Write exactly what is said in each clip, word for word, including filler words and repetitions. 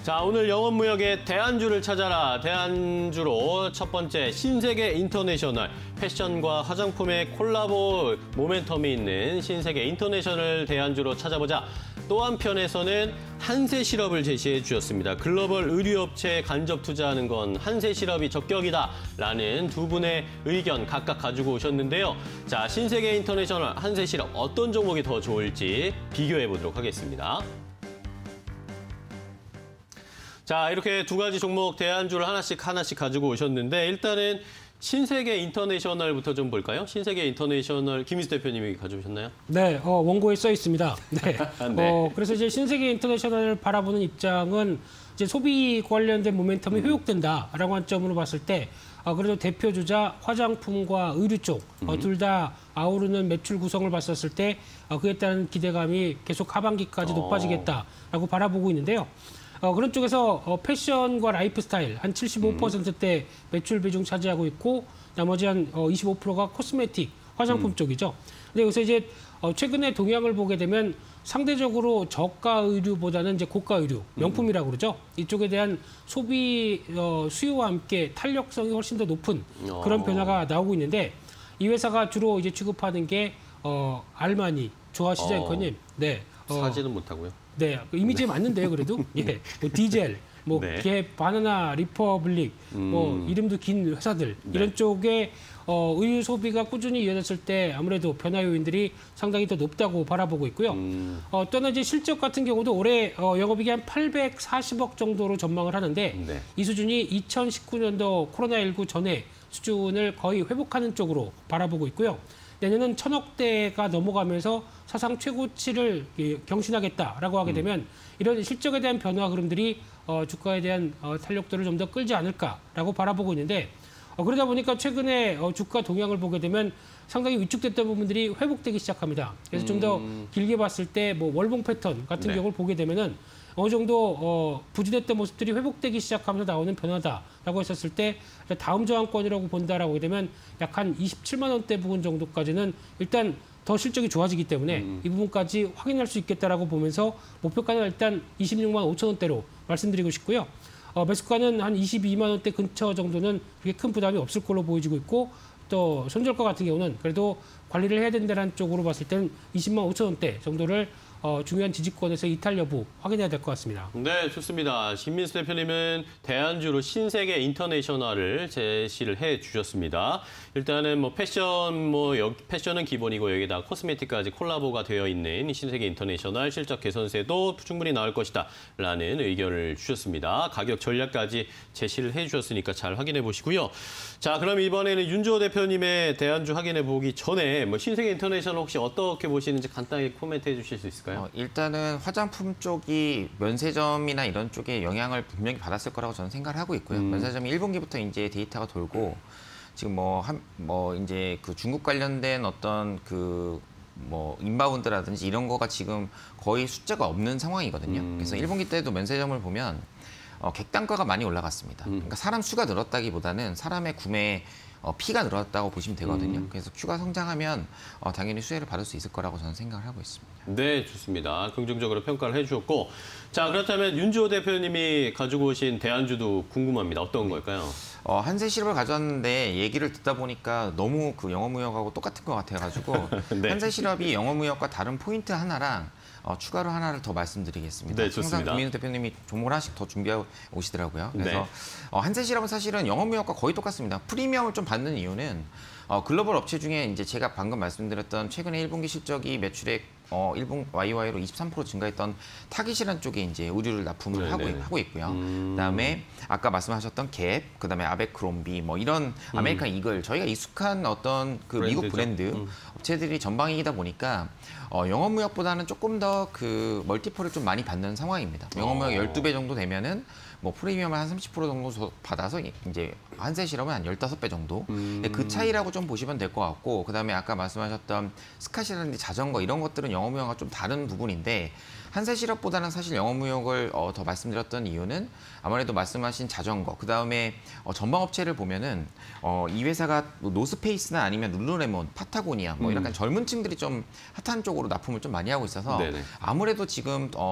자, 오늘 영업무역의 대안주를 찾아라. 대안주로 첫 번째 신세계 인터내셔널. 패션과 화장품의 콜라보 모멘텀이 있는 신세계 인터내셔널 대안주로 찾아보자. 또 한편에서는 한세실업을 제시해 주셨습니다. 글로벌 의류업체에 간접 투자하는 건 한세실업이 적격이다라는 두 분의 의견 각각 가지고 오셨는데요. 자, 신세계 인터내셔널, 한세실업 어떤 종목이 더 좋을지 비교해 보도록 하겠습니다. 자, 이렇게 두 가지 종목 대안주를 하나씩 하나씩 가지고 오셨는데 일단은 신세계 인터내셔널부터 좀 볼까요? 신세계 인터내셔널 김희수 대표님이 가져오셨나요? 네, 어, 원고에 써 있습니다. 네. 네. 어, 그래서 이제 신세계 인터내셔널을 바라보는 입장은 이제 소비 관련된 모멘텀이 음. 회복된다라고 한 점으로 봤을 때 어, 그래도 대표 주자 화장품과 의류 쪽 어, 둘 다 아우르는 매출 구성을 봤었을 때 어, 그에 따른 기대감이 계속 하반기까지 높아지겠다라고 어. 바라보고 있는데요. 어, 그런 쪽에서 어, 패션과 라이프 스타일 한 칠십오 퍼센트대 매출 비중 차지하고 있고 나머지 한 어, 이십오 퍼센트가 코스메틱, 화장품 음. 쪽이죠. 근데 여기서 이제 어, 최근에 동향을 보게 되면 상대적으로 저가 의류보다는 이제 고가 의류, 명품이라고 그러죠. 이쪽에 대한 소비 어, 수요와 함께 탄력성이 훨씬 더 높은 그런 변화가 나오고 있는데 이 회사가 주로 이제 취급하는 게 어, 알마니, 좋아하시죠, 앵커님? 네. 어, 사지는 못하고요. 네, 이미지에 맞는데요, 그래도. 예, 뭐 디젤, 뭐 네. 개, 바나나, 리퍼블릭, 음. 뭐 이름도 긴 회사들 네. 이런 쪽에 어, 의류 소비가 꾸준히 이어졌을 때 아무래도 변화 요인들이 상당히 더 높다고 바라보고 있고요. 음. 어, 또는 이제 실적 같은 경우도 올해 어, 영업이익이 한 팔백사십억 정도로 전망을 하는데 네. 이 수준이 이천십구 년도 코로나십구 전에 수준을 거의 회복하는 쪽으로 바라보고 있고요. 내년은 천억대가 넘어가면서 사상 최고치를 경신하겠다라고 하게 되면 이런 실적에 대한 변화 흐름들이 어, 주가에 대한 어, 탄력도를 좀 더 끌지 않을까라고 바라보고 있는데 어, 그러다 보니까 최근에 어, 주가 동향을 보게 되면 상당히 위축됐던 부분들이 회복되기 시작합니다. 그래서 좀 더 길게 봤을 때 뭐 월봉 패턴 같은 네. 경우를 보게 되면은 어느 정도 어, 부진했던 모습들이 회복되기 시작하면서 나오는 변화다라고 했었을 때 다음 저항권이라고 본다라고 하게 되면 약 한 이십칠만 원대 부분 정도까지는 일단 더 실적이 좋아지기 때문에 음. 이 부분까지 확인할 수 있겠다라고 보면서 목표가는 일단 이십육만 오천 원대로 말씀드리고 싶고요. 어, 매수가는 한 이십이만 원대 근처 정도는 그렇게 큰 부담이 없을 걸로 보여지고 있고 또 손절가 같은 경우는 그래도 관리를 해야 된다는 쪽으로 봤을 때는 이십만 오천 원대 정도를 어, 중요한 지지권에서 이탈 여부 확인해야 될 것 같습니다. 네, 좋습니다. 김민수 대표님은 대안주로 신세계 인터내셔널을 제시를 해 주셨습니다. 일단은 뭐 패션, 뭐 여기 패션은 기본이고 여기다 코스메틱까지 콜라보가 되어 있는 신세계 인터내셔널 실적 개선세도 충분히 나올 것이다라는 의견을 주셨습니다. 가격 전략까지 제시를 해 주셨으니까 잘 확인해 보시고요. 자, 그럼 이번에는 윤주호 대표님의 대안주 확인해 보기 전에 뭐 신세계 인터내셔널 혹시 어떻게 보시는지 간단히 코멘트해 주실 수 있을까요? 어, 일단은 화장품 쪽이 면세점이나 이런 쪽에 영향을 분명히 받았을 거라고 저는 생각을 하고 있고요. 음. 면세점이 일 분기부터 이제 데이터가 돌고 지금 뭐 한 뭐 이제 그 중국 관련된 어떤 그 뭐 인바운드라든지 이런 거가 지금 거의 숫자가 없는 상황이거든요. 음. 그래서 일 분기 때도 면세점을 보면 어, 객단가가 많이 올라갔습니다. 음. 그러니까 사람 수가 늘었다기보다는 사람의 구매 어, 피가 늘었다고 보시면 되거든요. 음. 그래서 큐가 성장하면 어, 당연히 수혜를 받을 수 있을 거라고 저는 생각을 하고 있습니다. 네, 좋습니다. 긍정적으로 평가를 해주셨고, 자, 그렇다면 윤주호 대표님이 가지고 오신 대안주도 궁금합니다. 어떤 걸까요? 어, 한세실업을 가져왔는데 얘기를 듣다 보니까 너무 그 영어무역하고 똑같은 것 같아가지고 네. 한세실업이 영어무역과 다른 포인트 하나랑 어, 추가로 하나를 더 말씀드리겠습니다. 네, 좋습니다. 항상 김민수 대표님이 종목을 하나씩 더 준비하고 오시더라고요. 그래서 네. 어, 한세실업은 사실은 영어무역과 거의 똑같습니다. 프리미엄을 좀 받는 이유는 어, 글로벌 업체 중에 이제 제가 방금 말씀드렸던 최근에 일 분기 실적이 매출액 어, 일 분 와이와이로 이십삼 퍼센트 증가했던 타깃이라는 쪽에 이제 의류를 납품을 하고, 하고 있고요. 음. 그다음에 아까 말씀하셨던 갭, 그다음에 아베크롬비 뭐 이런 아메리칸 음. 이글 저희가 익숙한 어떤 그 브랜드죠. 미국 브랜드 음. 업체들이 전방이다 보니까 어, 영어무역보다는 조금 더 그 멀티플을 좀 많이 받는 상황입니다. 영어무역 열두 배 정도 되면은 뭐 프리미엄을 한 삼십 퍼센트 정도 받아서 이제 한세실업은 한 열다섯 배 정도. 음. 그 차이라고 좀 보시면 될 것 같고 그다음에 아까 말씀하셨던 스카시라든지 자전거 이런 것들은 영어무역과 좀 다른 부분인데 한세실업보다는 사실 영어무역을 어, 더 말씀드렸던 이유는 아무래도 말씀하신 자전거 그다음에 어, 전방업체를 보면은 어, 이 회사가 노스페이스나 아니면 룰루레몬, 파타고니아 뭐 이런 음. 젊은 층들이 좀 핫한 쪽으로 납품을 좀 많이 하고 있어서 네네. 아무래도 지금 어,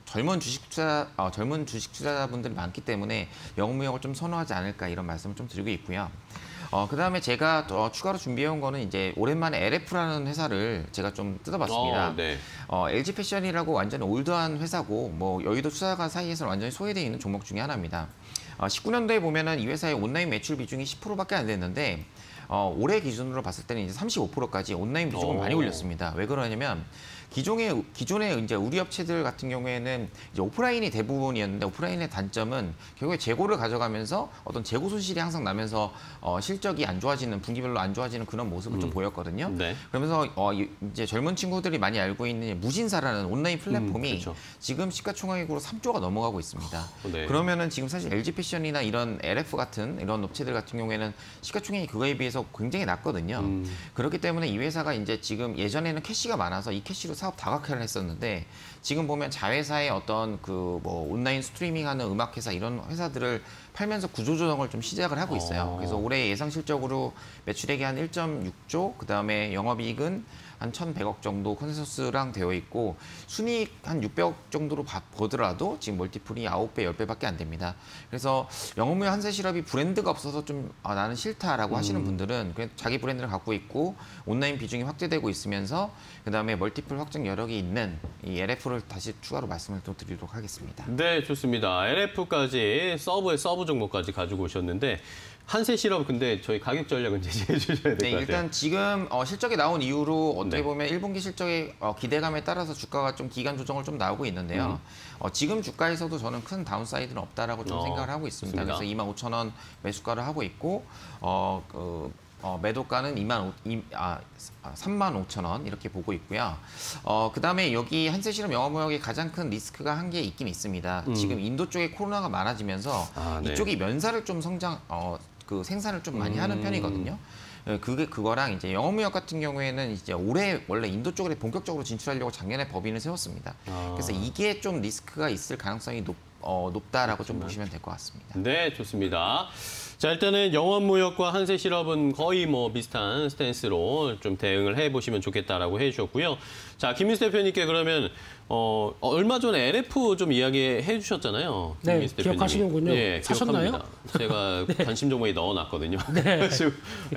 젊은 주식 투자 어, 젊은 주식 투자자분들이 많기 때문에 영업무역을 좀 선호하지 않을까 이런 말씀을 좀 드리고 있고요. 어, 그다음에 제가 또 추가로 준비해온 거는 이제 오랜만에 엘에프라는 회사를 제가 좀 뜯어봤습니다. 어, 네. 어, 엘지패션이라고 완전히 올드한 회사고 뭐 여의도 투자가 사이에서 완전히 소외되어 있는 종목 중에 하나입니다. 어, 십구 년도에 보면은 이 회사의 온라인 매출 비중이 십 퍼센트밖에 안 됐는데 어, 올해 기준으로 봤을 때는 이제 삼십오 퍼센트까지 온라인 비중을 오. 많이 올렸습니다. 왜 그러냐면 기존의 기존의 이제 우리 업체들 같은 경우에는 이제 오프라인이 대부분이었는데 오프라인의 단점은 결국에 재고를 가져가면서 어떤 재고 손실이 항상 나면서 어, 실적이 안 좋아지는 분기별로 안 좋아지는 그런 모습을 음. 좀 보였거든요. 네. 그러면서 어, 이- 이제 젊은 친구들이 많이 알고 있는 무신사라는 온라인 플랫폼이 음, 그렇죠. 지금 시가총액으로 삼조가 넘어가고 있습니다. 네. 그러면은 지금 사실 엘지패션이나 이런 엘에프 같은 이런 업체들 같은 경우에는 시가총액이 그거에 비해서 굉장히 낮거든요. 음. 그렇기 때문에 이 회사가 이제 지금 예전에는 캐시가 많아서 이 캐시로 사업 다각화를 했었는데 지금 보면 자회사의 어떤 그 뭐 온라인 스트리밍하는 음악 회사 이런 회사들을 팔면서 구조조정을 좀 시작을 하고 있어요. 어. 그래서 올해 예상 실적으로 매출액이 한 일 점 육 조, 그다음에 영업이익은 한 천백억 정도 컨센서스랑 되어 있고 순이익 한 육백억 정도로 바- 보더라도 지금 멀티플이 아홉 배, 십 배밖에 안 됩니다. 그래서 영업무역 한세실업이 브랜드가 없어서 좀 아, 나는 싫다라고 음. 하시는 분들은 그냥 자기 브랜드를 갖고 있고 온라인 비중이 확대되고 있으면서 그다음에 멀티플 확장 여력이 있는 이 엘에프를 다시 추가로 말씀을 또 드리도록 하겠습니다. 네, 좋습니다. 엘에프까지 서브의 서브 종목까지 가지고 오셨는데 한세실업 근데 저희 가격 전략은 제시해 주셔야 될 것 네, 같아요. 일단 지금 어, 실적이 나온 이후로 어떻게 네. 보면 일 분기 실적의 어, 기대감에 따라서 주가가 좀 기간 조정을 좀 나오고 있는데요. 어, 지금 주가에서도 저는 큰 다운사이드는 없다라고 좀 어, 생각을 하고 있습니다. 좋습니다. 그래서 이만 오천 원 매수가를 하고 있고 어, 그, 어, 매도가는 이만 오, 이, 아, 삼만 오천 원 이렇게 보고 있고요. 어, 그다음에 여기 한세실업 영업무역의 가장 큰 리스크가 한 개 있긴 있습니다. 지금 인도 쪽에 코로나가 많아지면서 아, 네. 이쪽이 면사를 좀 성장 어, 그 생산을 좀 많이 하는 음. 편이거든요. 예, 그게 그거랑 이제 영업무역 같은 경우에는 이제 올해 원래 인도 쪽에 본격적으로 진출하려고 작년에 법인을 세웠습니다. 아. 그래서 이게 좀 리스크가 있을 가능성이 높, 어, 높다라고 좀 보시면 될 것 같습니다. 네, 좋습니다. 자, 일단은 영업무역과 한세실업은 거의 뭐 비슷한 스탠스로 좀 대응을 해보시면 좋겠다라고 해주셨고요. 자, 김민수 대표님께 그러면 어, 어, 얼마 전에 엘에프 좀 이야기해 주셨잖아요. 네, 김민수 대표님이. 기억하시는군요. 예, 사셨나요? 기억합니다. 제가 관심 종목에 넣어놨거든요. 그래서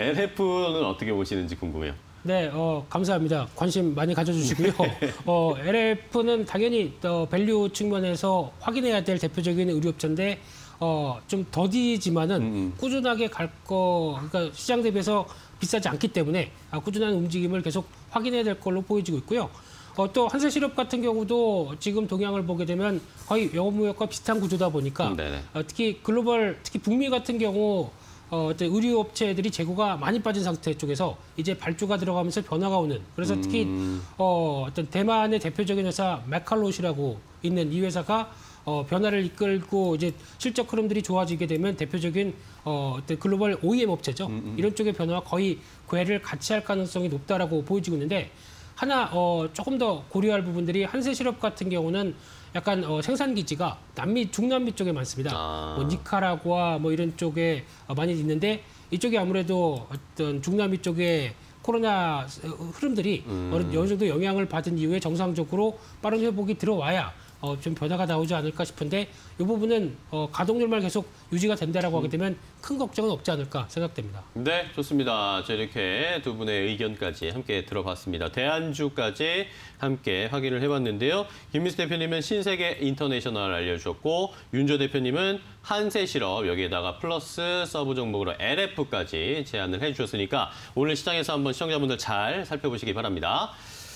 엘에프는 어떻게 보시는지 궁금해요. 네, 어, 감사합니다. 관심 많이 가져주시고요. 어, 엘에프는 당연히 어, 밸류 측면에서 확인해야 될 대표적인 의류업체인데 어, 좀 더디지만은 음. 꾸준하게 갈 거, 그러니까 시장 대비해서 비싸지 않기 때문에 아, 꾸준한 움직임을 계속 확인해야 될 걸로 보여지고 있고요. 어, 또 한세실업 같은 경우도 지금 동향을 보게 되면 거의 영업무역과 비슷한 구조다 보니까 음, 네네. 어, 특히 글로벌, 특히 북미 같은 경우 어, 어떤 의류업체들이 재고가 많이 빠진 상태 쪽에서 이제 발주가 들어가면서 변화가 오는. 그래서 특히 음. 어, 어떤 대만의 대표적인 회사 메칼롯이라고 있는 이 회사가 어, 변화를 이끌고 이제 실적 흐름들이 좋아지게 되면 대표적인 어, 어떤 글로벌 오이엠 업체죠. 이런 쪽의 변화와 거의 궤를 같이 할 가능성이 높다라고 보여지고 있는데 하나 어, 조금 더 고려할 부분들이 한세실업 같은 경우는 약간 어, 생산 기지가 남미 중남미 쪽에 많습니다. 아. 뭐 니카라구아 뭐 이런 쪽에 어, 많이 있는데 이쪽이 아무래도 어떤 중남미 쪽에 코로나 흐름들이 음. 어느, 어느 정도 영향을 받은 이후에 정상적으로 빠른 회복이 들어와야 어, 좀 변화가 나오지 않을까 싶은데 이 부분은 어, 가동률만 계속 유지가 된다라고 하게 되면 큰 걱정은 없지 않을까 생각됩니다. 네, 좋습니다. 자, 이렇게 두 분의 의견까지 함께 들어봤습니다. 대안주까지 함께 확인을 해봤는데요. 김민수 대표님은 신세계 인터내셔널 알려주셨고 윤조 대표님은 한세실업 여기에다가 플러스 서브 종목으로 엘에프까지 제안을 해주셨으니까 오늘 시장에서 한번 시청자분들 잘 살펴보시기 바랍니다.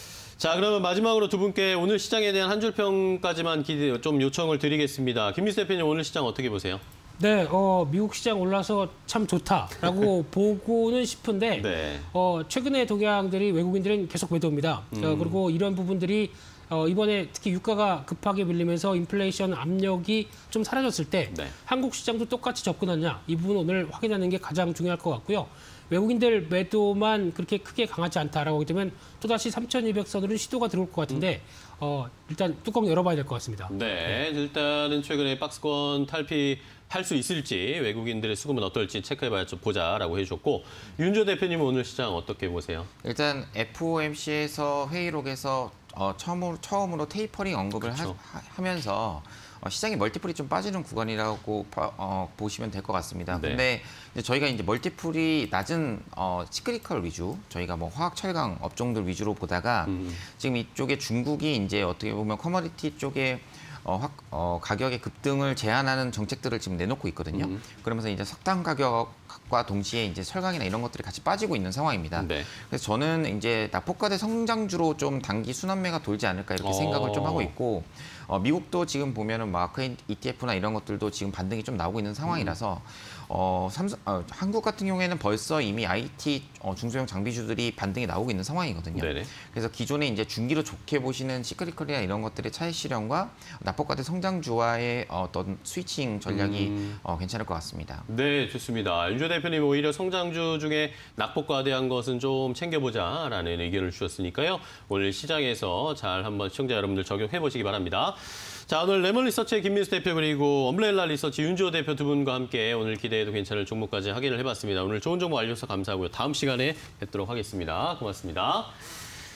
자, 그러면 마지막으로 두 분께 오늘 시장에 대한 한 줄 평까지만 기대, 좀 요청을 드리겠습니다. 김민수 대표님 오늘 시장 어떻게 보세요? 네, 어, 미국 시장 올라서 참 좋다라고 보고는 싶은데 네. 어, 최근의 동향들이 외국인들은 계속 매도입니다. 음. 어, 그리고 이런 부분들이 어, 이번에 특히 유가가 급하게 밀리면서 인플레이션 압력이 좀 사라졌을 때 네. 한국 시장도 똑같이 접근하냐 이 부분 오늘 확인하는 게 가장 중요할 것 같고요. 외국인들 매도만 그렇게 크게 강하지 않다라고 하게 되면 또다시 삼천이백 선으로 시도가 들어올 것 같은데 어, 일단 뚜껑 열어봐야 될 것 같습니다. 네, 일단은 최근에 박스권 탈피할 수 있을지 외국인들의 수급은 어떨지 체크해봐야 좀 보자라고 해주셨고 윤조 대표님은 오늘 시장 어떻게 보세요? 일단 에프오엠씨에서 회의록에서 어, 처음으로, 처음으로 테이퍼링 언급을 하, 그렇죠. 하면서 어, 시장에 멀티플이 좀 빠지는 구간이라고 봐, 어, 보시면 될 것 같습니다. 네. 근데 이제 저희가 이제 멀티플이 낮은 어, 시크리컬 위주, 저희가 뭐 화학 철강 업종들 위주로 보다가 음. 지금 이쪽에 중국이 이제 어떻게 보면 커머디티 쪽에 어, 확, 어, 가격의 급등을 제한하는 정책들을 지금 내놓고 있거든요. 음. 그러면서 이제 석탄 가격과 동시에 이제 철강이나 이런 것들이 같이 빠지고 있는 상황입니다. 네. 그래서 저는 이제 납폭과대 성장주로 좀 단기 순환매가 돌지 않을까 이렇게 어. 생각을 좀 하고 있고, 어, 미국도 지금 보면은 마크 이티에프나 이런 것들도 지금 반등이 좀 나오고 있는 상황이라서 어, 삼성, 어, 한국 같은 경우에는 벌써 이미 아이티 어, 중소형 장비주들이 반등이 나오고 있는 상황이거든요. 네네. 그래서 기존에 이제 중기로 좋게 보시는 시크리컬이나 이런 것들의 차익 실현과 납폭과대 성장주와의 어떤 스위칭 전략이 음. 어, 괜찮을 것 같습니다. 네, 좋습니다. 윤조 대표님 오히려 성장주 중에 낙폭과대한 것은 좀 챙겨보자라는 의견을 주셨으니까요. 오늘 시장에서 잘 한번 시청자 여러분들 적용해 보시기 바랍니다. 자, 오늘 레몬 리서치의 김민수 대표 그리고 엄브렐라 리서치 윤주호 대표 두 분과 함께 오늘 기대해도 괜찮을 종목까지 확인을 해봤습니다. 오늘 좋은 정보 알려주셔서 감사하고요. 다음 시간에 뵙도록 하겠습니다. 고맙습니다.